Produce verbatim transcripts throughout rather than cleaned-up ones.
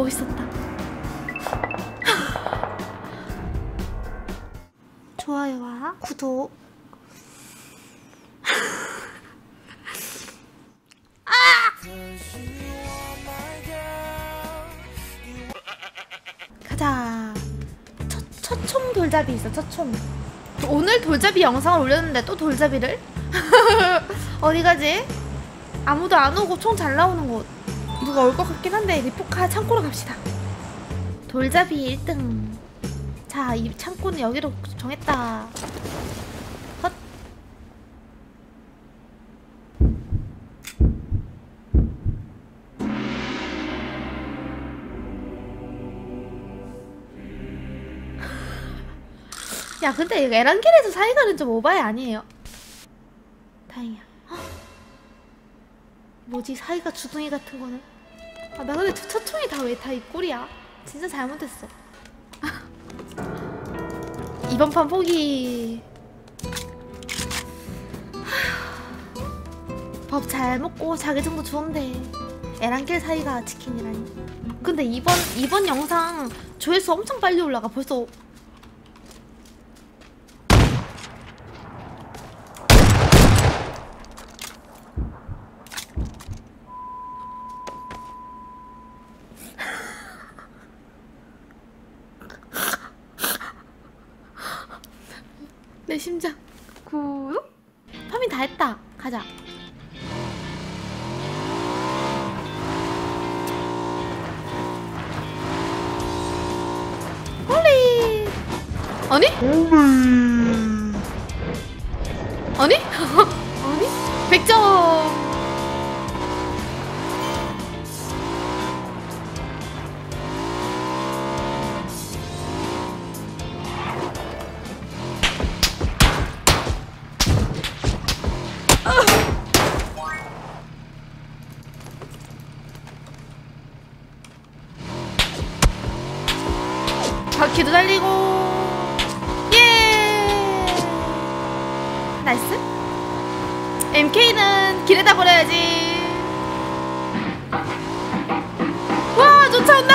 멋있었다. 좋아요와 구독. 아! 가자. 첫, 첫총 돌잡이 있어. 첫총. 오늘 돌잡이 영상을 올렸는데 또 돌잡이를? 어디 가지? 아무도 안 오고 총 잘 나오는 곳. 누가 올 것 같긴 한데 리포카 창고로 갑시다. 돌잡이 일 등. 자, 이 창고는 여기로 정했다. 헛. 야, 근데 이거 에란길에서 사이가는 좀 오바이 아니에요? 다행이야. 헉. 뭐지, 사이가 주둥이 같은 거는? 아, 나 근데 첫 총이 다 왜 다 이 꼴이야? 진짜 잘못했어. 이번 판 포기. 밥 잘 먹고 자기 정도 좋은데 에란길 사이가 치킨이라니. 근데 이번 이번 영상 조회수 엄청 빨리 올라가. 벌써 내 심장. 구독? 파밍 다 했다. 가자. 홀리. 아니? 아니? 아니? 백 점. 바퀴도 달리고. 예. 나이스. 엠케이는 길에다 버려야지. 와, 쫓아온다.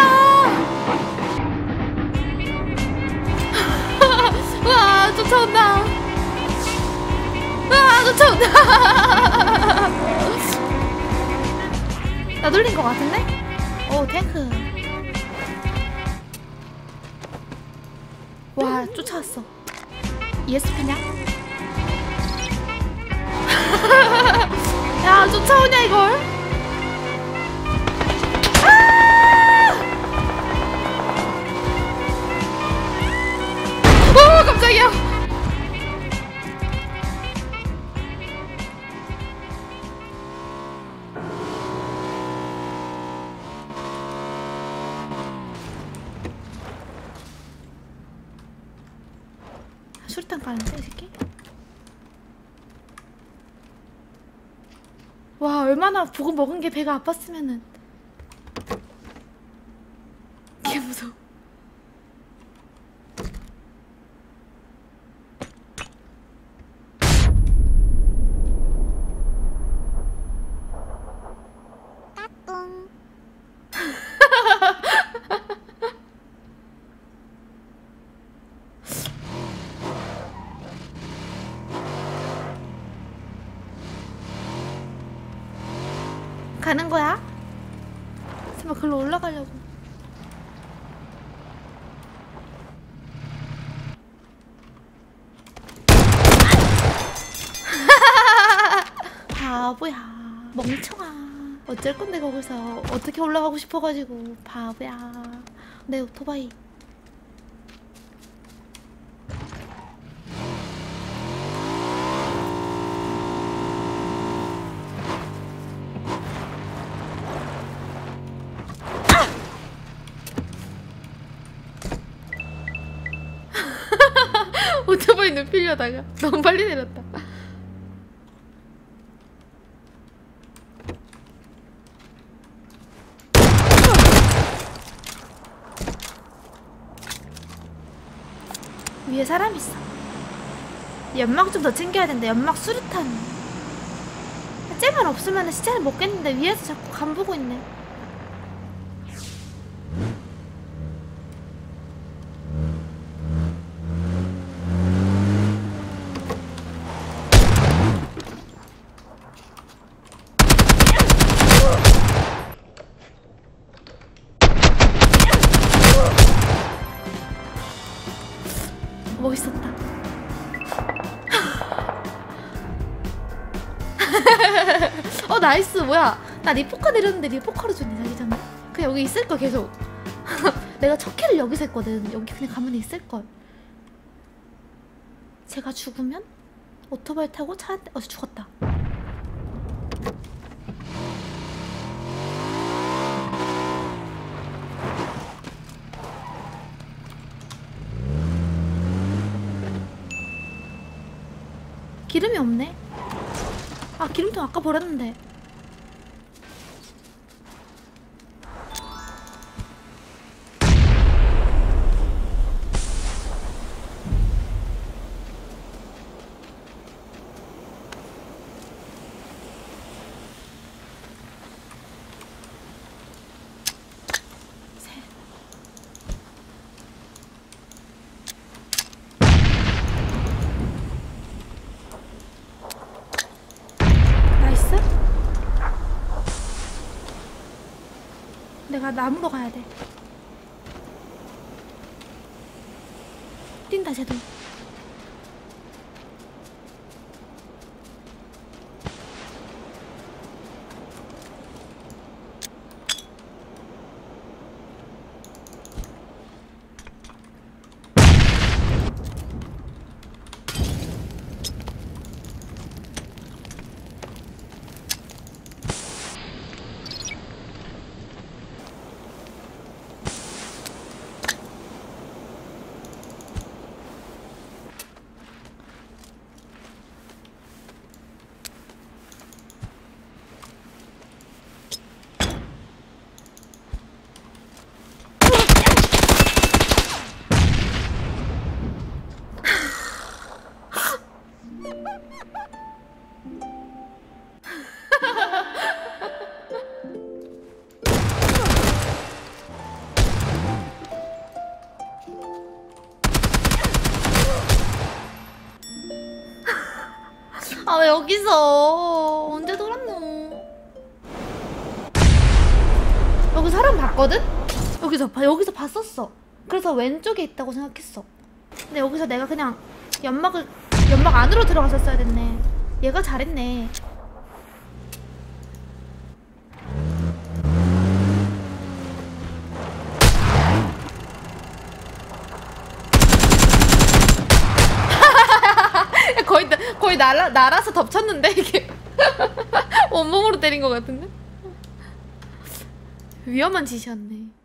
와, 쫓아온다. 와, 쫓아온다. 나 놀린 것 같은데? 오, 탱크. 와, 쫓아왔어. 이에스피냐? 야, 쫓아오냐 이걸? 아! 오, 깜짝이야. 수류탄 가는데 이 새끼? 와, 얼마나 보고 먹은 게 배가 아팠으면은. 개 무서워. 까꿍. 가는 거야? 설마 글로 올라가려고. 바보야. 멍청아. 어쩔 건데 거기서. 어떻게 올라가고 싶어가지고. 바보야. 내 오토바이. 오토바이 눕히려다가 너무 빨리 내렸다. 위에 사람 있어. 연막 좀 더 챙겨야 된다. 연막 수류탄. 쟤만 없으면 시체를 먹겠는데 위에서 자꾸 간 보고 있네. 멋있었다. 어 나이스. 뭐야, 나 리포카 내렸는데 리포카로 줬네 자기 전에. 그냥 여기 있을걸 계속. 내가 첫 킬을 여기서 했거든. 여기 그냥 가만히 있을걸. 제가 죽으면 오토바이 타고 차 한 대. 어 죽었다. 기름이 없네. 아 기름통 아까 버렸는데. 내가 나무로 가야 돼. 뛴다 쟤도. 아 왜 여기서 언제 돌았노? 여기 사람 봤거든? 여기서 봐, 여기서 봤었어. 그래서 왼쪽에 있다고 생각했어. 근데 여기서 내가 그냥 연막을 연막 안으로 들어갔었어야 됐네. 얘가 잘했네. 거의 거의 날아 날아서 덮쳤는데 이게. 온몸으로 때린 것 같은데. 위험한 짓이었네.